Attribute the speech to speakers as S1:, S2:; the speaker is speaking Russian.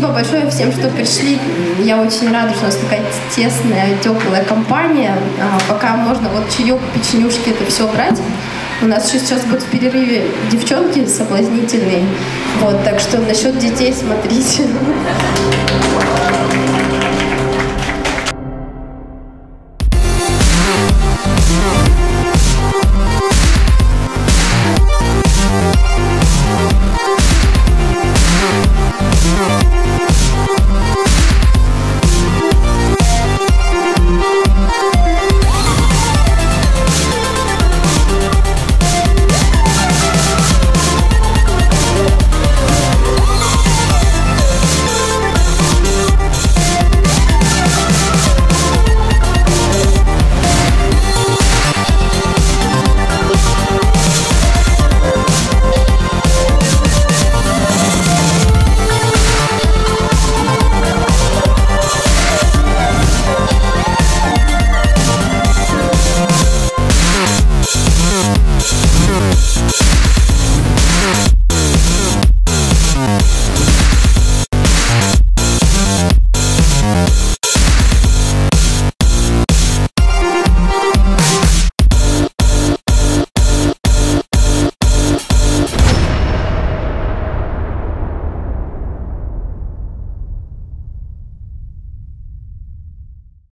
S1: Спасибо большое всем, что пришли. Я очень рада, что у нас такая тесная, теплая компания. Пока можно вот чаек, печенюшки, это все брать. У нас еще сейчас будут в перерыве девчонки соблазнительные. Вот, так что насчет детей смотрите.